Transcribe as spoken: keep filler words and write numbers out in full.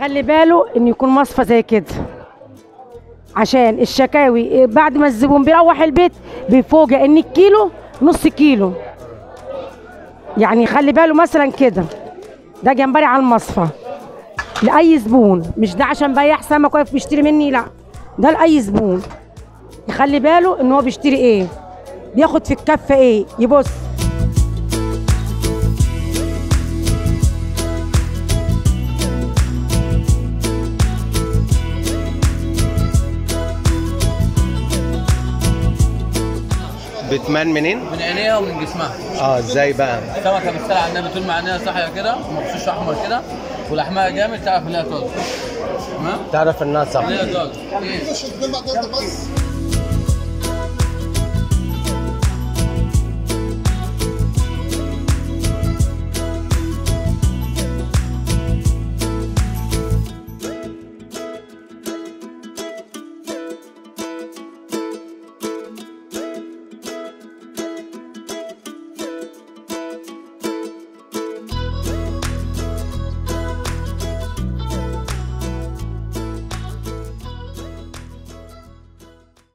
يخلي باله ان يكون مصفى زي كده، عشان الشكاوي بعد ما الزبون بيروح البيت بيفوجئ ان الكيلو نص كيلو. يعني خلي باله مثلا كده، ده جمبري على المصفى لاي زبون، مش ده عشان بياع سمك واقف بيشتري مني، لا ده لاي زبون يخلي باله ان هو بيشتري ايه، بياخد في الكفه ايه، يبص. بتمان منين؟ من عينيها ومن جسمها. اه ازاي بقى؟ السمكه بالسلع عندها بتقول مع عينيها صاحيه كده ومقشوش احمر كده ولحمها جامد، تعرف ان هي طازه. تمام؟ تعرف انها صح. هي طازه.